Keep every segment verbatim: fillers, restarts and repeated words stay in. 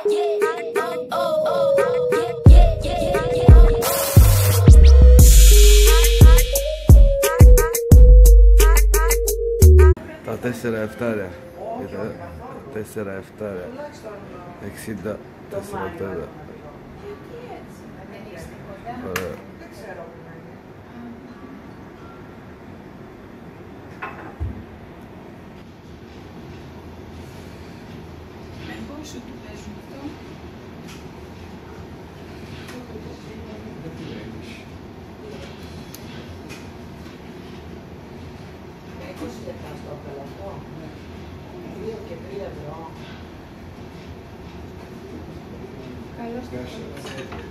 Τα τέσσερα εφτάρια. Τέσσερα εφτάρια. Εξήντα τέσσερα εφτάρια. Ωραία. Πόσο του παίζουν αυτό? είκοσι λεπτά στο πελατό. Δύο και τρία ευρώ. Καλώς το πέλατο.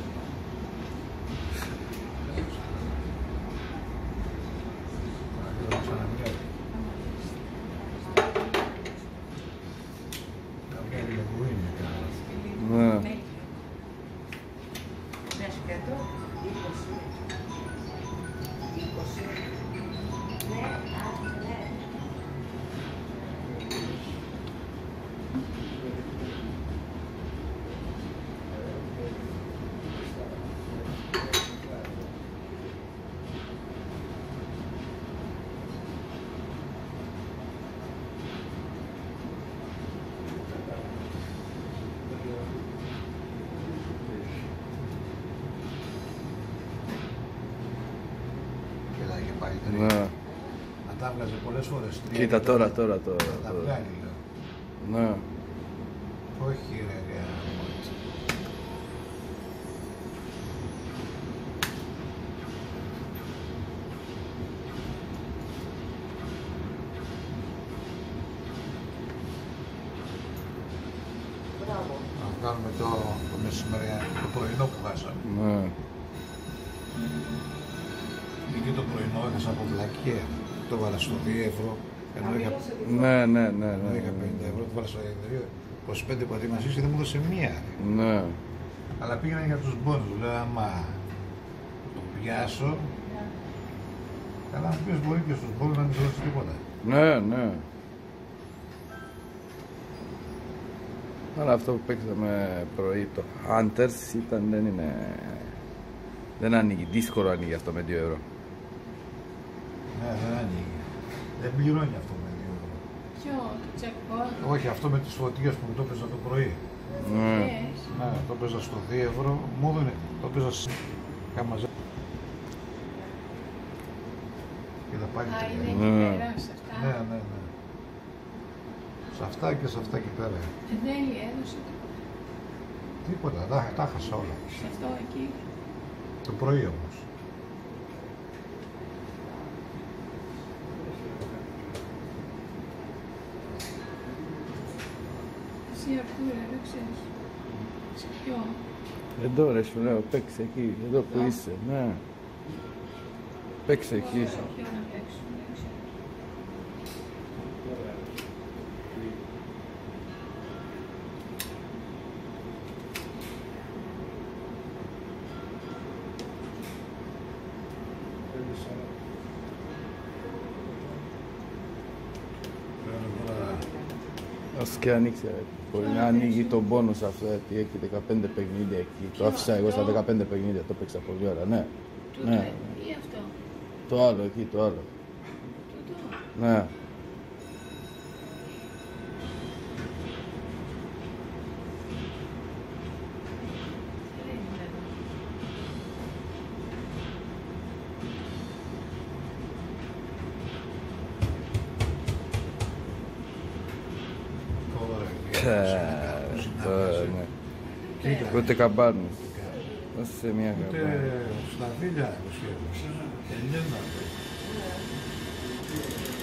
Ναι. Να τα βγάζει πολλές φορές. Κοίτα τώρα, τώρα, τώρα. Να τα βγάλει, λέω. Ναι. Όχι ρε, ρε. Να κάνουμε το, το μεσημέρι, το πρωινό που χάσαμε. Ναι. Και το πρωινό έδωσα από βλακία. Το βάλα στο δύο ευρώ. Ενώ είχα, Ναι, ναι, ναι, ενώ ναι. είχα πενήντα ευρώ, το βάλα στο δύο. είκοσι πέντε που ατήμασες και δεν μου έδωσε μία. Ναι. Αλλά πήγαινα για τους μπόνους. Λέω άμα το πιάσω. Καλά να πεις μπορεί και στους μπόνους να μην δώσει τίποτα. Ναι, ναι. Αλλά αυτό που παίξαμε πρωί το Hunters ήταν, δεν είναι... Δεν ανοίγει, δύσκολο ανοίγει αυτό με δύο ευρώ. Ναι, δεν ανοίγει. Δεν πληρώνει αυτό με δύο ευρώ. Ποιο, το checkpoint? Όχι, αυτό με τις φωτιές που μου το έπαιζα το πρωί. Ναι. Ναι, το έπαιζα στο δύο ευρώ. Μου έδωνε, το έπαιζα σε... Κάμαζα. Και τα πάλι Α, τρία. είναι εκεί Ναι. πέρα, σε αυτά. Ναι, ναι, ναι. Σε αυτά και σε αυτά εκεί πέρα. Ε, δεν έδωσε τίποτα. Τίποτα, τα, τα χάσα όλα. Σε αυτό εκεί. Το πρωί όμως. Εσύ Αρτούρε, δεν ξέρεις. Σε ποιο? Εδώ ρε σου λέω, παίξε εκεί, εδώ που Εδώ. είσαι, ναι. Παίξε εκεί. Σε ποιο να παίξουν, δεν ξέρω. Ας και ανοίξει, ρε. Μπορεί να ανοίγει τον πόνος αυτό, γιατί έχει δεκαπέντε παιχνίδια εκεί. Το άφησα εγώ στα δεκαπέντε παιχνίδια, το παίξα πολλή ώρα, ναι. Τούτο Ναι. είναι, ή αυτό? Το άλλο εκεί, το άλλο. Τούτο. Ναι. Δεν είναι εδώ. Τώρα, ναι. Κοίτα. Ούτε καμπάνες. Δώσε μια Ούτε καμπάνα. στα βίλια είκοσι ευρώ. Ελληνικά.